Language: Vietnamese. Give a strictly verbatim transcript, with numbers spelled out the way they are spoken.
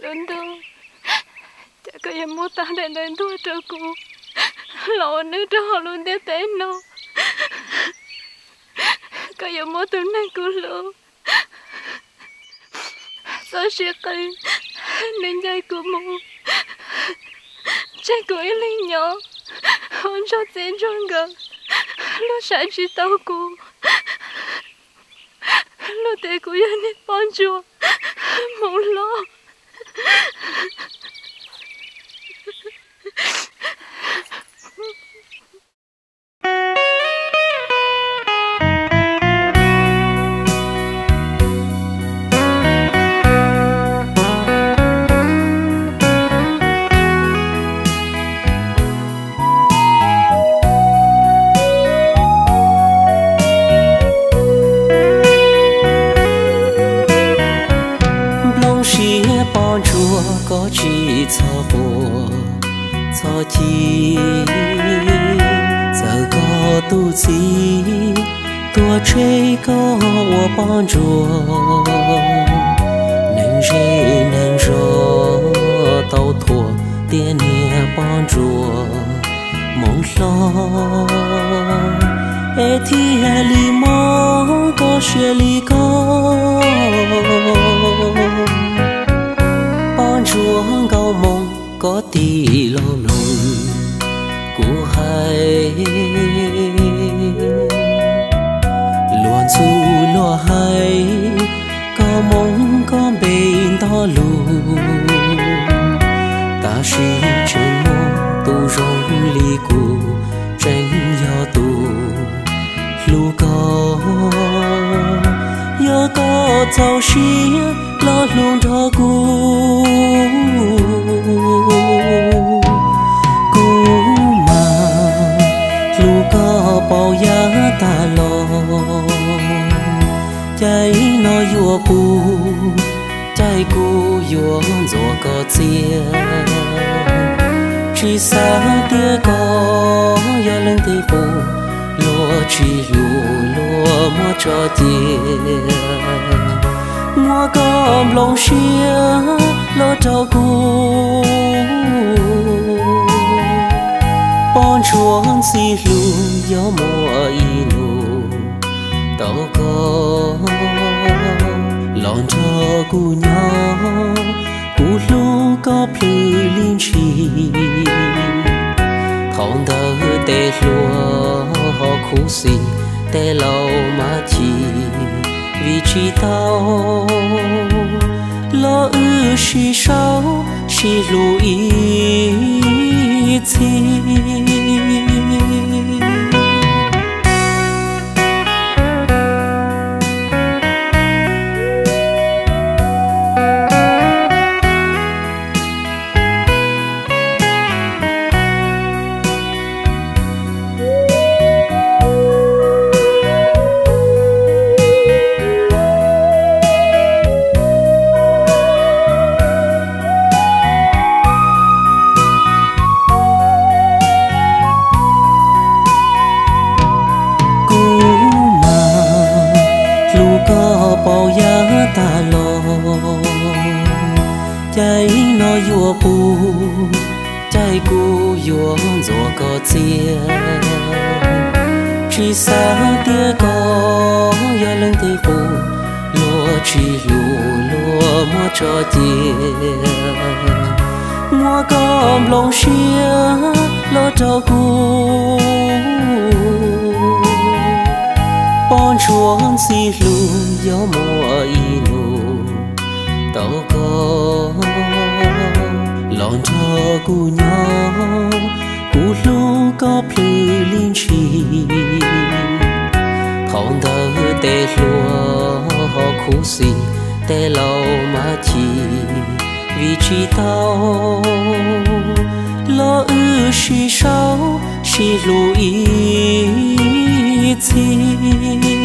lớn đâu chả có em mua ta để đến thua cho cô lọ nữa cho họ luôn để té nó có em mua từ này cô luôn sao sẽ cây nên dây của mù trái của linh nhỏ hôn cho tên trôn gần lúc sáng chỉ tao cô lúc để cô yên đi bon chùa mong lo có chỉ cho hồ cho chi giờ có tu chi tua chơi có我帮助能谁能说到托爹你帮助梦想爱天里梦có雪里高chúa cao mong có tí lâu lùng của hai luôn dù lo hai cao mong có bên đó lù ta chỉ chân mong tu rong li cu tranh do tu lu cao do có giàu xí lo luôn cho cô cô mà lu có bao giá ta lo trái nó vua bu trái cô vua gió có chia chỉ sao tia có do lên tay phụ lo chỉ lu lo mua cho tiền mua cơm lòng xia lo cho cô bon chuông xì lu gió mùa inu tao có lòng cho cô nhỏ cô lu có plư linh chi thòng thơ tê lúa họ khú xì tê lâu mà chi vì chỉ tao lo ư xì sao xì lù ý chi bao giá ta lo trái nó vua bu trái cô vua gió có chia chỉ sao tia có do lên tay phụ lo chỉ lu lo mua cho tiền mua cơm lòng xia lo cho cô bon chuông xì lu gió mùa inu tao có lòng cho cô nhỏ cô lu có plư linh chi thòng thơ tê lúa họ khú xì tê lâu mà chi vì chỉ tao lo ư xì sao xì lu ý chi